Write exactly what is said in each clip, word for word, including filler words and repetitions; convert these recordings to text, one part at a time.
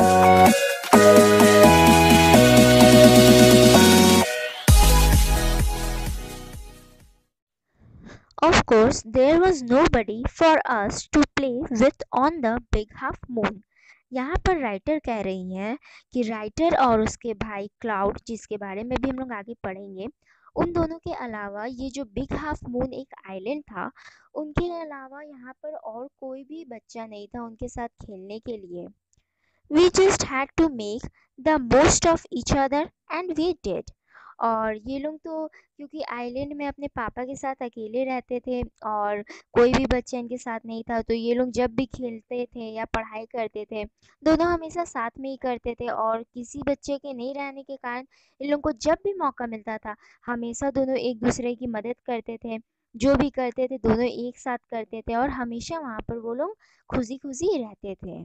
Of course, there was nobody for us to play with on the big half moon. यहाँ पर writer कह रही हैं कि राइटर और उसके भाई क्लाउड, जिसके बारे में भी हम लोग आगे पढ़ेंगे, उन दोनों के अलावा ये जो बिग हाफ मून एक आइलैंड था, उनके अलावा यहाँ पर और कोई भी बच्चा नहीं था उनके साथ खेलने के लिए. We just had to make the most of each other and we did. और ये लोग तो क्योंकि आइलैंड में अपने पापा के साथ अकेले रहते थे और कोई भी बच्चा इनके साथ नहीं था, तो ये लोग जब भी खेलते थे या पढ़ाई करते थे, दोनों हमेशा साथ में ही करते थे. और किसी बच्चे के नहीं रहने के कारण इन लोगों को जब भी मौका मिलता था, हमेशा दोनों एक दूसरे की मदद करते थे. जो भी करते थे दोनों एक साथ करते थे और हमेशा वहाँ पर वो लोग खुशी खुशी रहते थे.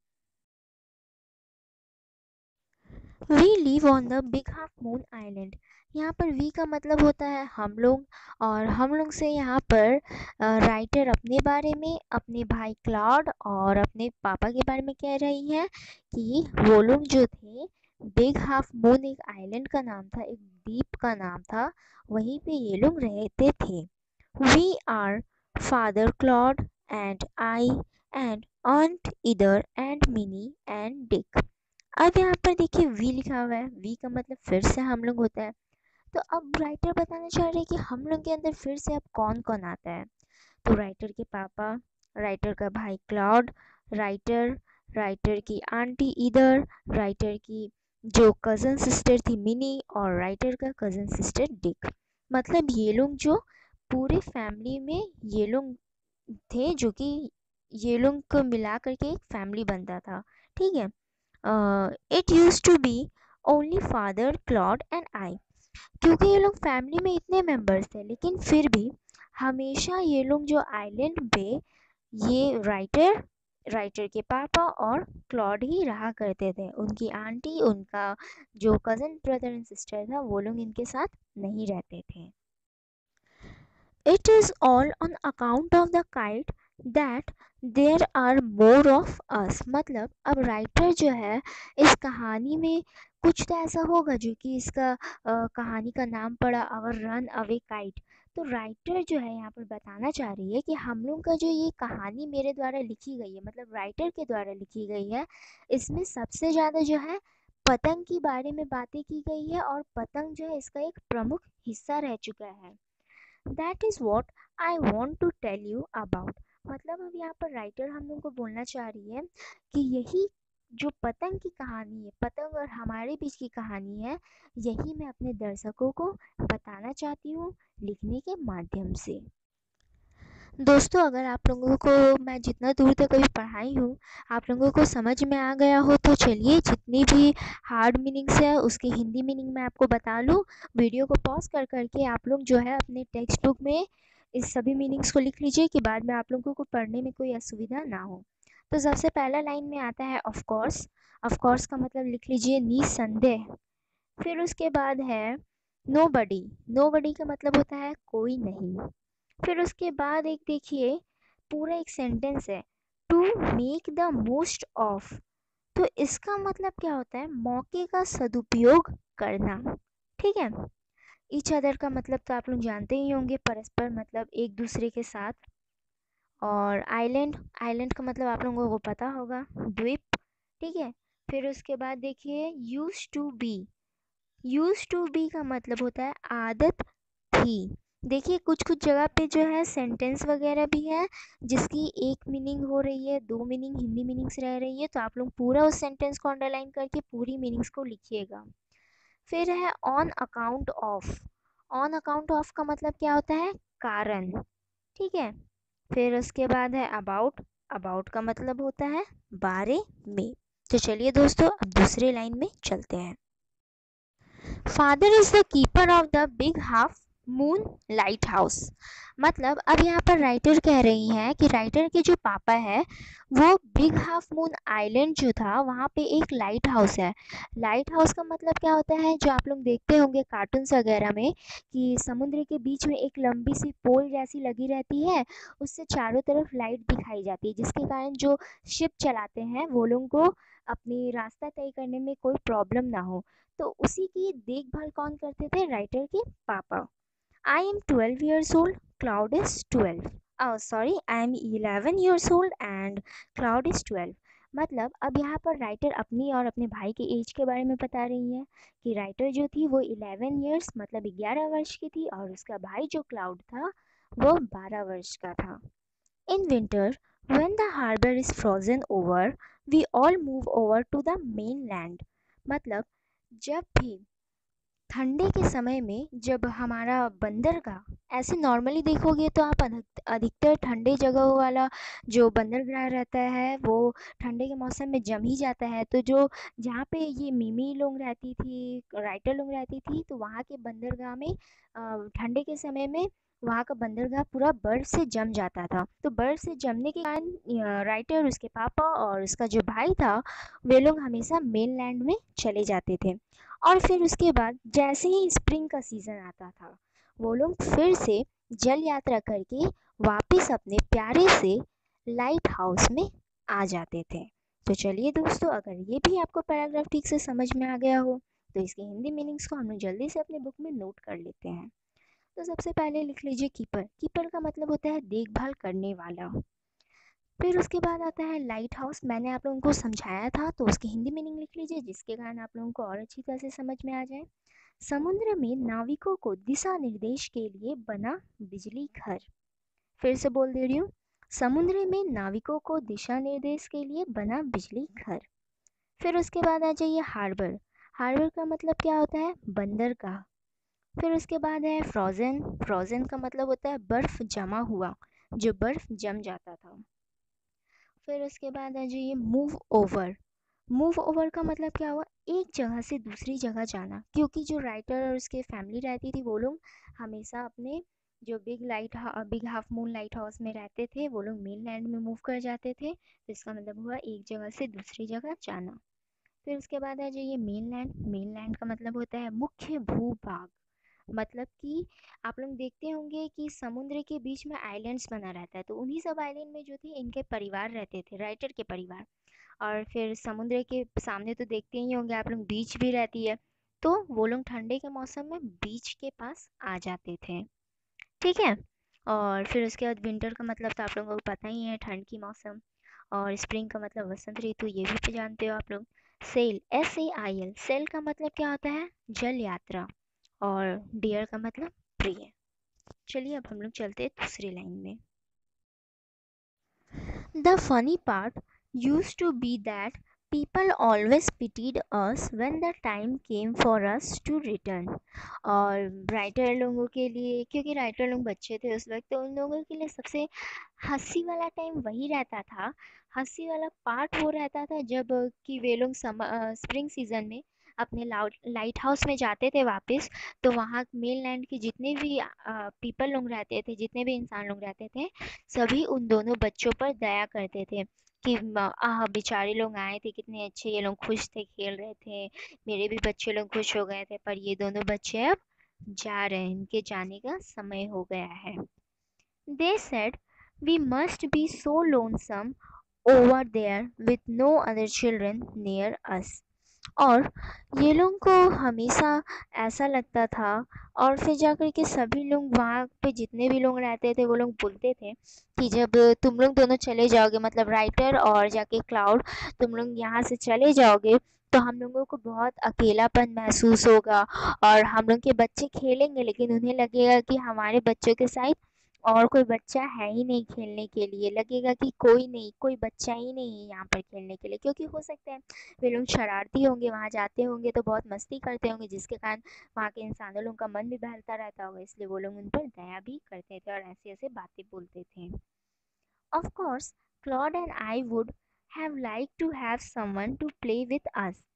We live on the big half moon island. यहाँ पर वी का मतलब होता है हम लोग, और हम लोग से यहाँ पर राइटर अपने बारे में, अपने भाई क्लाउड और अपने पापा के बारे में कह रही हैं कि वो लोग जो थे, बिग हाफ मून एक आइलैंड का नाम था, एक द्वीप का नाम था, वहीं पे ये लोग रहते थे. We are father Claude and I and aunt Ethel and Minnie and Dick. अब यहाँ पर देखिए वी लिखा हुआ है. वी का मतलब फिर से हम लोग होता है. तो अब राइटर बताना चाह रहे हैं कि हम लोग के अंदर फिर से अब कौन कौन आता है. तो राइटर के पापा, राइटर का भाई क्लाउड, राइटर, राइटर की आंटी इधर, राइटर की जो कज़न सिस्टर थी मिनी, और राइटर का कज़न सिस्टर डिक. मतलब ये लोग जो पूरे फैमिली में ये लोग थे, जो कि ये लोग को मिला करके एक फैमिली बनता था. ठीक है. It use to be only father Claude and I. क्योंकि ये लोग फैमिली में इतने मेंबर्स थे, लेकिन फिर भी हमेशा ये लोग जो आइलैंड पे ये राइटर, राइटर के पापा और क्लॉड ही रहा करते थे. उनकी आंटी, उनका जो कज़न ब्रदर एंड सिस्टर था, वो लोग इनके साथ नहीं रहते थे. It is all on account of the kite that there are more of us. मतलब अब राइटर जो है इस कहानी में कुछ तो ऐसा होगा जो कि इसका आ, कहानी का नाम पड़ा आवर रन अवे काइट. तो राइटर जो है यहाँ पर बताना चाह रही है कि हम लोग का जो ये कहानी मेरे द्वारा लिखी गई है, मतलब राइटर के द्वारा लिखी गई है, इसमें सबसे ज़्यादा जो है पतंग के बारे में बातें की गई है, और पतंग जो है इसका एक प्रमुख हिस्सा रह चुका है. That is what I want to tell you about. मतलब अब यहाँ पर राइटर हम लोग को बोलना चाह रही है कि यही जो पतंग की कहानी है, पतंग और हमारे बीच की कहानी है, यही मैं अपने दर्शकों को बताना चाहती हूँ लिखने के माध्यम से. दोस्तों, अगर आप लोगों को मैं जितना दूर तक अभी पढ़ाई हूँ आप लोगों को समझ में आ गया हो, तो चलिए जितनी भी हार्ड मीनिंग्स है उसकी हिंदी मीनिंग मैं आपको बता लूँ. वीडियो को पॉज कर करके आप लोग जो है अपने टेक्स्ट बुक में इस सभी मीनिंग्स को लिख लीजिए कि बाद में आप लोगों को पढ़ने में कोई असुविधा ना हो. तो सबसे पहला लाइन में आता है ऑफ कोर्स. ऑफ कोर्स का मतलब लिख लीजिए निसंदेह. फिर उसके बाद है नोबडी. नोबडी का मतलब होता है कोई नहीं. फिर उसके बाद एक देखिए पूरा एक सेंटेंस है, to make the most of. तो इसका मतलब क्या होता है, मौके का सदुपयोग करना. ठीक है. ईच अदर का मतलब तो आप लोग जानते ही होंगे, परस्पर, मतलब एक दूसरे के साथ. और आइलैंड, आइलैंड का मतलब आप लोगों को पता होगा, द्वीप. ठीक है. फिर उसके बाद देखिए use to be. Use to be का मतलब होता है आदत थी. देखिए कुछ कुछ जगह पे जो है सेंटेंस वगैरह भी है जिसकी एक मीनिंग हो रही है, दो मीनिंग हिंदी मीनिंग्स रह रही है, तो आप लोग पूरा उस सेंटेंस को अंडरलाइन करके पूरी मीनिंग्स को लिखिएगा. फिर है on account of. On account of का मतलब क्या होता है, कारण. ठीक है. फिर उसके बाद है अबाउट. अबाउट का मतलब होता है बारे में. तो चलिए दोस्तों अब दूसरे लाइन में चलते हैं. Father is the keeper of the big half moon lighthouse. मतलब अब यहाँ पर राइटर कह रही हैं कि राइटर के जो पापा है वो बिग हाफ मून आइलैंड जो था वहाँ पे एक लाइट हाउस है। लाइट हाउस का मतलब क्या होता है, जो आप लोग देखते होंगे कार्टून्स वगैरह में कि समुद्र के बीच में एक लंबी सी पोल जैसी लगी रहती है, उससे चारों तरफ लाइट दिखाई जाती है, जिसके कारण जो शिप चलाते हैं वो लोगों को अपनी रास्ता तय करने में कोई प्रॉब्लम ना हो। तो उसी की देखभाल कौन करते थे, राइटर के पापा। I am twelve years old, Cloud is twelve. Oh, sorry, I am eleven years old and Cloud is twelve. मतलब अब यहाँ पर राइटर अपनी और अपने भाई के एज के बारे में बता रही है कि राइटर जो थी वो इलेवन इयर्स मतलब ग्यारह वर्ष की थी और उसका भाई जो क्लाउड था वो बारह वर्ष का था। In winter, when the harbor is frozen over, we all move over to the mainland. मतलब जब भी ठंडे के समय में जब हमारा बंदरगाह, ऐसे नॉर्मली देखोगे तो आप अधिक अधिकतर ठंडे जगहों वाला जो बंदरगाह रहता है वो ठंडे के मौसम में जम ही जाता है। तो जो जहाँ पे ये मिमी लोग रहती थी, राइटर लोग रहती थी, तो वहाँ के बंदरगाह में अ, ठंडे के समय में वहाँ का बंदरगाह पूरा बर्फ़ से जम जाता था। तो बर्फ़ से जमने के कारण अ, राइटर, उसके पापा और उसका जो भाई था, वे लोग हमेशा मेनलैंड में चले जाते थे। और फिर उसके बाद जैसे ही स्प्रिंग का सीज़न आता था, वो लोग फिर से जल यात्रा करके वापस अपने प्यारे से लाइट हाउस में आ जाते थे। तो चलिए दोस्तों, अगर ये भी आपको पैराग्राफ ठीक से समझ में आ गया हो तो इसके हिंदी मीनिंग्स को हम लोग जल्दी से अपने बुक में नोट कर लेते हैं। तो सबसे पहले लिख लीजिए कीपर। कीपर का मतलब होता है देखभाल करने वाला। फिर उसके बाद आता है लाइट हाउस। मैंने आप लोगों को समझाया था तो उसकी हिंदी मीनिंग लिख लीजिए, जिसके कारण आप लोगों को और अच्छी तरह से समझ में आ जाए। समुद्र में नाविकों को दिशा निर्देश के लिए बना बिजली घर। फिर से बोल दे रही हूँ, समुद्र में नाविकों को दिशा निर्देश के लिए बना बिजली घर। फिर उसके बाद आ जाइए हार्बर। हार्बर का मतलब क्या होता है, बंदरगाह। फिर उसके बाद है फ्रोज़न। फ्रोज़न का मतलब होता है बर्फ़ जमा हुआ, जो बर्फ़ जम जाता था। फिर उसके बाद आ जाइए मूव ओवर। मूव ओवर का मतलब क्या हुआ, एक जगह से दूसरी जगह जाना। क्योंकि जो राइटर और उसके फैमिली रहती थी वो लोग हमेशा अपने जो big light big half moon lighthouse में रहते थे, वो लोग मेन लैंड में मूव कर जाते थे। तो इसका मतलब हुआ एक जगह से दूसरी जगह जाना। फिर उसके बाद आ जाइए मेन लैंड। मेन लैंड का मतलब होता है मुख्य भूभाग। मतलब कि आप लोग देखते होंगे कि समुद्र के बीच में आइलैंड्स बना रहता है, तो उन्हीं सब आइलैंड में जो थे इनके परिवार रहते थे, राइटर के परिवार। और फिर समुद्र के सामने तो देखते ही होंगे आप लोग, बीच भी रहती है। तो वो लोग ठंडे के मौसम में बीच के पास आ जाते थे। ठीक है। और फिर उसके बाद विंटर का मतलब तो आप लोगों को पता ही है, ठंड की मौसम। और स्प्रिंग का मतलब वसंत ऋतु, ये भी तो जानते हो आप लोग। Sail, S A I L, sail का मतलब क्या होता है, जल यात्रा। और डियर का मतलब प्रिय। चलिए अब हम लोग चलते हैं दूसरी लाइन में। The funny part used to be that people always pitied us when the time came for us to return. और राइटर लोगों के लिए, क्योंकि राइटर लोग बच्चे थे उस वक्त, तो उन लोगों के लिए सबसे हंसी वाला टाइम वही रहता था। हंसी वाला पार्ट वो रहता था जब कि वे लोग सम स्प्रिंग सीजन में अपने लाउट लाइट हाउस में जाते थे वापस। तो वहाँ मेन लैंड के जितने भी पीपल लोग रहते थे, जितने भी इंसान लोग रहते थे, सभी उन दोनों बच्चों पर दया करते थे कि म- आह बेचारे लोग आए थे, कितने अच्छे, ये लोग खुश थे, खेल रहे थे, मेरे भी बच्चे लोग खुश हो गए थे, पर ये दोनों बच्चे अब जा रहे हैं, इनके जाने का समय हो गया है। They said, we must be so lonesome over there with no other children near us. और ये लोगों को हमेशा ऐसा लगता था। और फिर जाकर के सभी लोग वहाँ पे जितने भी लोग रहते थे वो लोग बोलते थे कि जब तुम लोग दोनों चले जाओगे, मतलब राइटर और जाके क्लाउड, तुम लोग यहाँ से चले जाओगे तो हम लोगों को बहुत अकेलापन महसूस होगा। और हम लोग के बच्चे खेलेंगे लेकिन उन्हें लगेगा कि हमारे बच्चों के साथ और कोई बच्चा है ही नहीं खेलने के लिए, लगेगा कि कोई नहीं, कोई बच्चा ही नहीं है यहाँ पर खेलने के लिए। क्योंकि हो सकता है वे लोग शरारती होंगे, वहाँ जाते होंगे तो बहुत मस्ती करते होंगे, जिसके कारण वहाँ के इंसानों लोगों का मन भी बहलता रहता होगा, इसलिए वो लोग उन पर दया भी करते थे और ऐसे ऐसे बातें बोलते थे। Of course, Claude and I would have liked to have someone to play with us.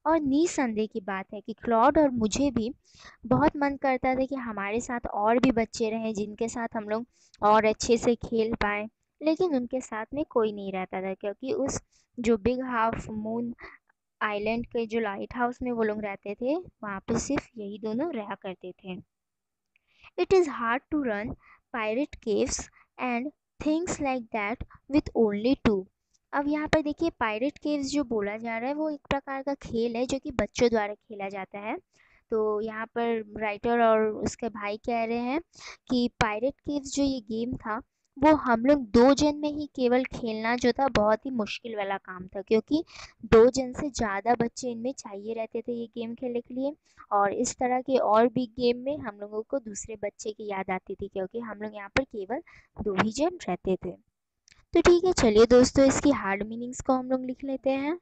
और निसंदेह की बात है कि क्लॉड और मुझे भी बहुत मन करता था कि हमारे साथ और भी बच्चे रहें जिनके साथ हम लोग और अच्छे से खेल पाएँ, लेकिन उनके साथ में कोई नहीं रहता था क्योंकि उस जो बिग हाफ मून आइलैंड के जो लाइट हाउस में वो लोग रहते थे, वहाँ पे सिर्फ यही दोनों रहा करते थे। It is hard to run pirate caves and things like that with only two. अब यहाँ पर देखिए पायरेट केव्स जो बोला जा रहा है वो एक प्रकार का खेल है जो कि बच्चों द्वारा खेला जाता है। तो यहाँ पर राइटर और उसके भाई कह रहे हैं कि पायरेट केव्स जो ये गेम था वो हम लोग दो जन में ही केवल खेलना जो था बहुत ही मुश्किल वाला काम था, क्योंकि दो जन से ज़्यादा बच्चे इनमें चाहिए रहते थे ये गेम खेलने के लिए। और इस तरह के और भी गेम में हम लोगों को दूसरे बच्चे की याद आती थी क्योंकि हम लोग यहाँ पर केवल दो ही जन रहते थे। तो ठीक है, चलिए दोस्तों इसकी हार्ड मीनिंग्स को हम लोग लिख लेते हैं।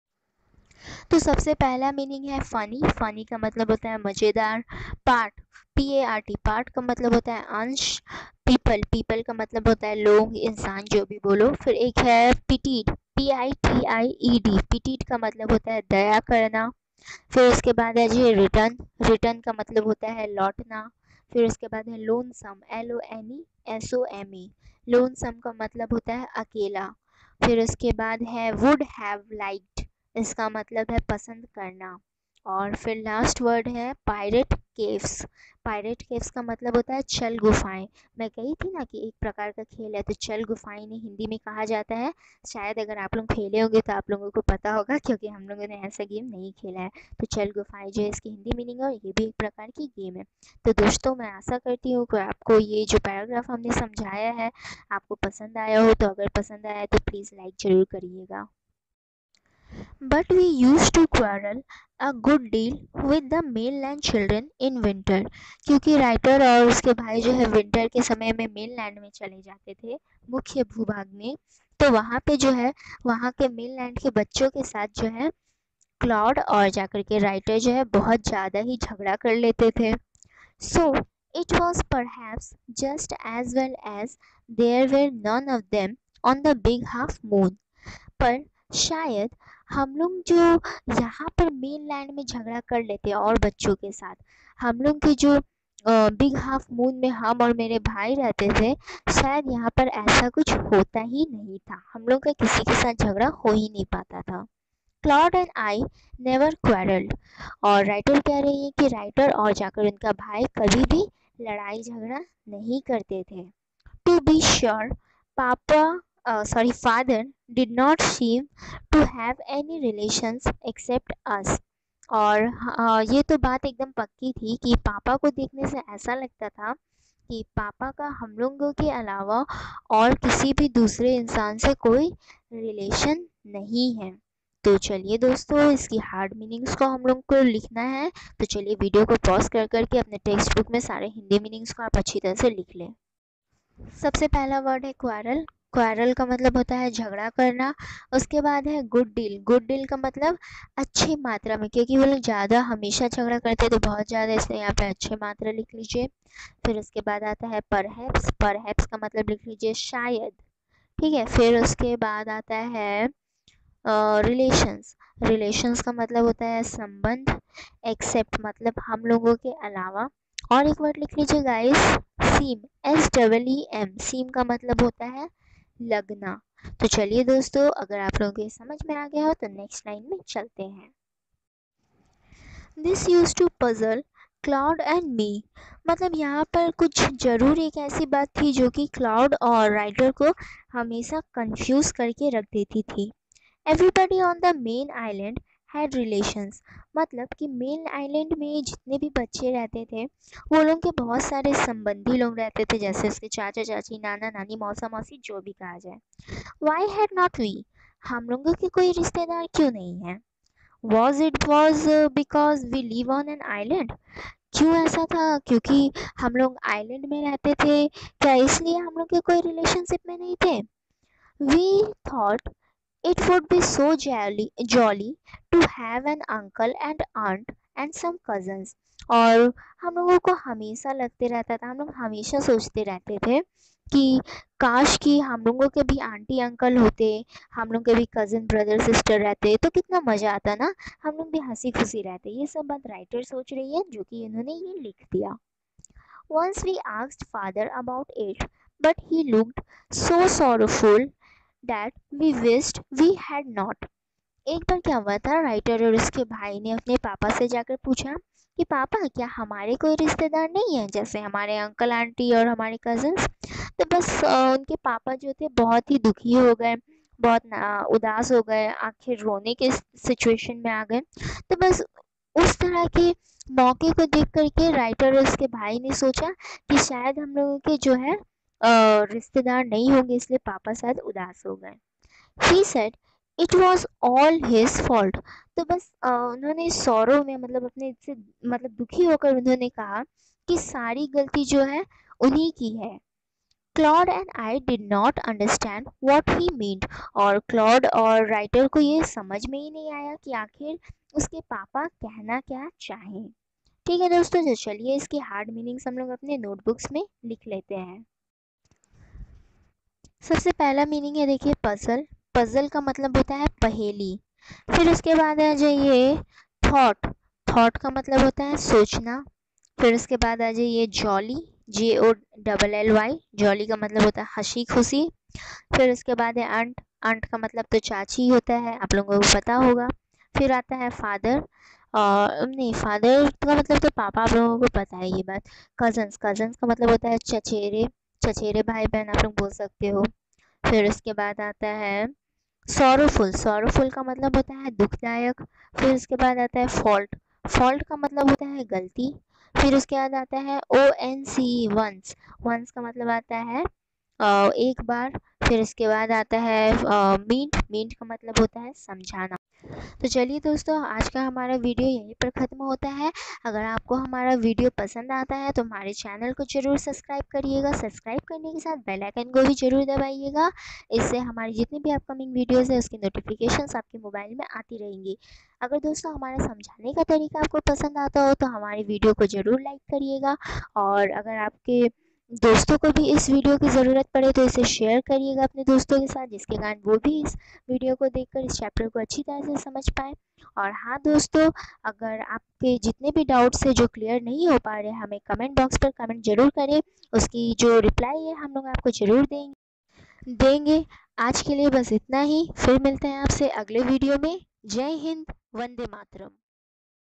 तो सबसे पहला मीनिंग है फ़नी। फ़नी का मतलब होता है मज़ेदार। Part, P A R T, part का मतलब होता है अंश। पीपल, पीपल का मतलब होता है लोग, इंसान, जो भी बोलो। फिर एक है pitied, P I T I E D, pitied का मतलब होता है दया करना। फिर उसके बाद है जी रिटर्न, रिटर्न का मतलब होता है लौटना। फिर उसके बाद है lonesome, L O N E S O M E, lonesome का मतलब होता है अकेला। फिर उसके बाद है वुड हैव लाइक्ड, इसका मतलब है पसंद करना। और फिर लास्ट वर्ड है पायरेट केव्स, पायरेट केव्स का मतलब होता है छल गुफाएं। मैं कही थी ना कि एक प्रकार का खेल है, तो छल गुफाएं इन्हें हिंदी में कहा जाता है। शायद अगर आप लोग खेले होंगे तो आप लोगों को पता होगा, क्योंकि हम लोगों ने ऐसा गेम नहीं खेला है। तो छल गुफाएं जो है इसकी हिंदी मीनिंग है और ये भी एक प्रकार की गेम है। तो दोस्तों मैं आशा करती हूँ कि आपको ये जो पैराग्राफ हमने समझाया है आपको पसंद आया हो। तो अगर पसंद आया तो प्लीज़ लाइक ज़रूर करिएगा। But we used to quarrel a good deal with the mainland children in winter, क्योंकि राइटर और उसके भाई जो है विंटर के समय में मेनलैंड में चले जाते थे, मुख्य भूभाग में। तो वहाँ पे जो है वहाँ के मेनलैंड के बच्चों के साथ जो है क्लॉड और जाकर के राइटर जो है बहुत ज़्यादा ही झगड़ा कर लेते थे। So it was perhaps just as well as there were none of them on the big half moon, पर शायद हम लोग जो यहाँ पर मेनलैंड में झगड़ा कर लेते हैं और बच्चों के साथ, हम लोग के जो बिग हाफ मून में हम और मेरे भाई रहते थे, शायद यहाँ पर ऐसा कुछ होता ही नहीं था, हम लोग का किसी के साथ झगड़ा हो ही नहीं पाता था। Claude and I never quarrelled, और राइटर कह रही है कि राइटर और जाकर उनका भाई कभी भी लड़ाई झगड़ा नहीं करते थे। To be sure, Papa, uh, sorry, father did not seem to have any relations except us. और uh, ये तो बात एकदम पक्की थी कि पापा को देखने से ऐसा लगता था कि पापा का हम लोगों के अलावा और किसी भी दूसरे इंसान से कोई रिलेशन नहीं है। तो चलिए दोस्तों इसकी हार्ड मीनिंग्स को हम लोग को लिखना है। तो चलिए वीडियो को पॉज कर करके अपने टेक्स्ट बुक में सारे हिंदी मीनिंग्स को आप अच्छी तरह से लिख लें। सबसे पहला वर्ड है क्वारल, क्वारल का मतलब होता है झगड़ा करना। उसके बाद है गुड डील, गुड डील का मतलब अच्छी मात्रा में, क्योंकि वो लोग ज़्यादा हमेशा झगड़ा करते तो बहुत ज़्यादा, इसलिए यहाँ पे अच्छी मात्रा लिख लीजिए। फिर उसके बाद आता है परहैप्स, परहैप्स का मतलब लिख लीजिए शायद, ठीक है। फिर उसके बाद आता है रिलेशंस, रिलेशंस का मतलब होता है संबंध। एक्सेप्ट मतलब हम लोगों के अलावा। और एक वर्ड लिख लीजिए guys, seem, S double E M, seem का मतलब होता है लगना। तो चलिए दोस्तों अगर आप लोगों को समझ में आ गया हो तो नेक्स्ट लाइन में चलते हैं। This use to puzzle Claude and me, मतलब यहाँ पर कुछ ज़रूर एक ऐसी बात थी जो कि क्लाउड और राइटर को हमेशा कंफ्यूज करके रख देती थी। Everybody on the main island had relations, मतलब कि मेन आइलैंड में जितने भी बच्चे रहते थे वो लोग के बहुत सारे संबंधी लोग रहते थे, जैसे उसके चाचा चाची, नाना नानी, मौसा मौसी, जो भी कहा जाए। वाई हैड नॉट वी, हम लोगों के कोई रिश्तेदार क्यों नहीं है। Was it was because we live on an island, क्यों ऐसा था, क्योंकि हम लोग आइलैंड में रहते थे, क्या इसलिए हम लोग के कोई रिलेशनशिप में नहीं थे। We thought it would be so jolly jolly to have an uncle and aunt and some cousins, और हम लोगों को हमेशा लगते रहता था, हम लोग हमेशा सोचते रहते थे कि काश कि हम लोगों के भी आंटी अंकल होते, हम लोग के भी कज़न ब्रदर सिस्टर रहते तो कितना मज़ा आता ना, हम लोग भी हंसी खुशी रहते। ये सब बात राइटर सोच रही है, जो कि इन्होंने ये लिख दिया। Once we asked father about it, but he looked so sorrowful that we wished we had not. एक बार क्या हुआ था, राइटर और उसके भाई ने अपने पापा से जाकर पूछा कि पापा क्या हमारे कोई रिश्तेदार नहीं है, जैसे हमारे अंकल आंटी और हमारे कज़न्स। तो बस अ, उनके पापा जो थे बहुत ही दुखी हो गए, बहुत ना उदास हो गए, आखिर रोने के सिचुएशन में आ गए। तो बस उस तरह के मौके को देख करके राइटर और उसके भाई ने सोचा कि शायद हम लोगों के जो है अ, रिश्तेदार नहीं होंगे, इसलिए पापा शायद उदास हो गए। He said it was all his fault. तो बस अ, उन्होंने सौरव में मतलब अपने से मतलब दुखी होकर उन्होंने कहा कि सारी गलती जो है उन्हीं की है। Claude and I did not understand what he meant, और क्लॉड और राइटर को ये समझ में ही नहीं आया कि आखिर उसके पापा कहना क्या चाहें। ठीक है दोस्तों, तो चलिए इसकी हार्ड मीनिंग्स हम लोग अपने नोटबुक्स में लिख लेते हैं। सबसे पहला मीनिंग है, देखिए पजल। पजल का मतलब होता है पहेली। फिर उसके बाद आ जाइए थॉट। थॉट का मतलब होता है सोचना। फिर उसके बाद आ जाइए jolly, J O double L Y. Jolly का मतलब होता है हंसी खुशी। फिर उसके बाद है अंट। अंट का मतलब तो चाची होता है, आप लोगों को पता होगा। फिर आता है फादर, और नहीं फादर का मतलब तो पापा, आप लोगों को पता है ये बात। कजन्स, कजन्स का मतलब होता है चचेरे, चचेरे भाई बहन आप लोग बोल सकते हो। फिर उसके बाद आता है सॉरोफुल। सॉरोफुल का मतलब होता है दुखदायक। फिर उसके बाद आता है फॉल्ट। फॉल्ट का मतलब होता है गलती। फिर उसके बाद आता है O N C, once. Once का मतलब आता है अ, एक बार। फिर इसके बाद आता है मीट। मीट का मतलब होता है समझाना। तो चलिए दोस्तों, आज का हमारा वीडियो यहीं पर ख़त्म होता है। अगर आपको हमारा वीडियो पसंद आता है तो हमारे चैनल को ज़रूर सब्सक्राइब करिएगा। सब्सक्राइब करने के साथ बेल आइकन को भी ज़रूर दबाइएगा। इससे हमारी जितनी भी अपकमिंग वीडियोज़ है उसकी नोटिफिकेशंस आपके मोबाइल में आती रहेंगी। अगर दोस्तों हमारा समझाने का तरीका आपको पसंद आता हो तो हमारी वीडियो को ज़रूर लाइक करिएगा, और अगर आपके दोस्तों को भी इस वीडियो की ज़रूरत पड़े तो इसे शेयर करिएगा अपने दोस्तों के साथ, जिसके कारण वो भी इस वीडियो को देखकर इस चैप्टर को अच्छी तरह से समझ पाए। और हाँ दोस्तों, अगर आपके जितने भी डाउट्स है जो क्लियर नहीं हो पा रहे, हमें कमेंट बॉक्स पर कमेंट जरूर करें, उसकी जो रिप्लाई है हम लोग आपको ज़रूर देंगे देंगे आज के लिए बस इतना ही। फिर मिलते हैं आपसे अगले वीडियो में। जय हिंद, वंदे मातरम।